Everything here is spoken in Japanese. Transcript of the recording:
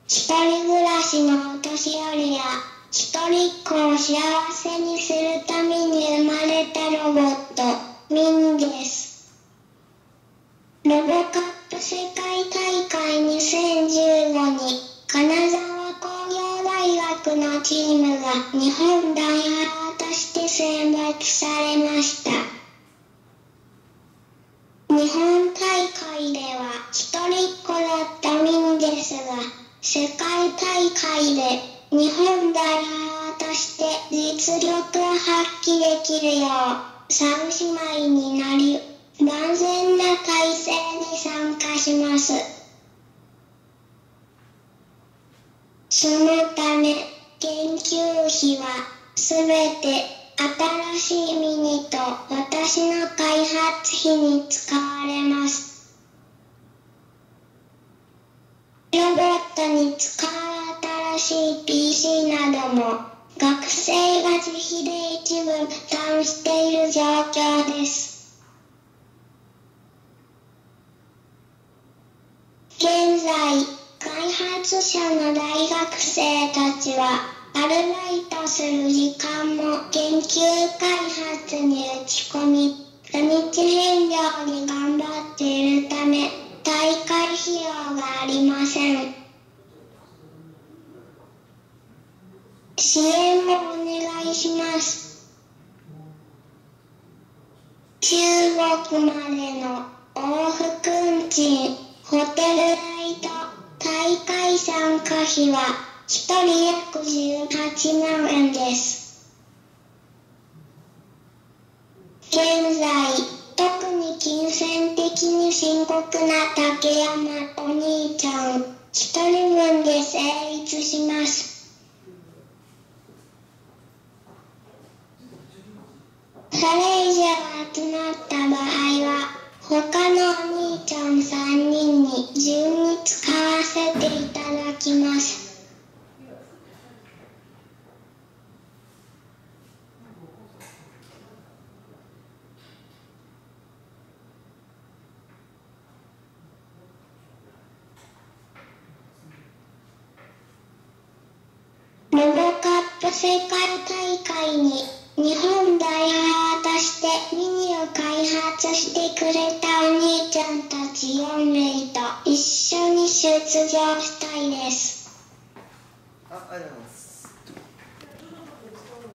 一人暮らしのお年寄りや一人っ子を幸せにするために生まれたロボット、ミニです。ロボカップ世界大会2015に金沢工業大学のチームが日本代表として選抜されました。日本大会では一人っ子だったミニですが、世界大会で日本代表として実力を発揮できるよう三姉妹になり、万全な体制で参加します。そのため、研究費はすべて新しいミニと私の開発費に使われます。ロボットに使う新しい PC なども学生が自費で一部負担している状況です。現在、開発者の大学生たちはアルバイトする時間も研究開発に打ち込み、土日返上に頑張っているため、大会費用がありません。支援をお願いします。中国までの往復運賃、ホテル代と大会参加費は1人約18万円です。現在、特に金銭的に深刻な竹山お兄ちゃん一人分で成立します。それ以上集まった場合は、他のお兄ちゃん3人に順に使わせていただきます。ロボカップ世界大会に日本代表としてミニを開発してくれたお兄ちゃんたち4名と一緒に出場したいです。 ありがとうございます。